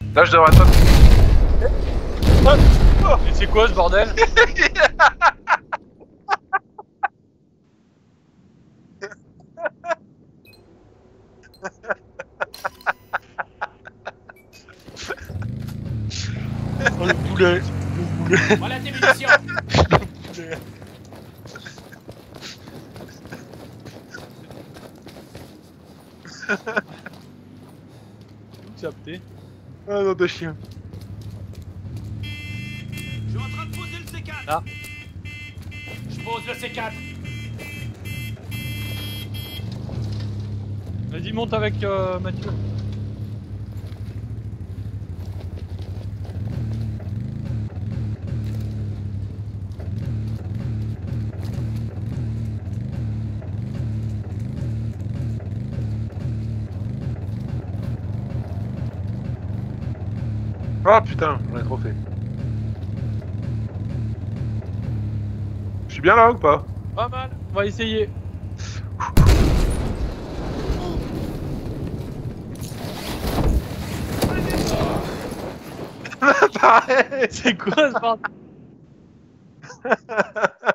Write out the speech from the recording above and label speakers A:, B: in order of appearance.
A: Là, je devrais pas...
B: Mais c'est quoi ce bordel? Oh le boulet. Le boulet.
C: Voilà tes munitions.
B: Le boulet. Capté.
A: Ah non, de chien.
C: Je suis en train de poser le C4.
B: Ah.
C: Je pose le C4.
B: Vas-y, monte avec Mathieu.
A: Ah putain, j'en ai trop fait. Je suis bien là ou pas?
B: Pas mal, on va essayer.
A: Pareil.
B: C'est quoi ce bordel?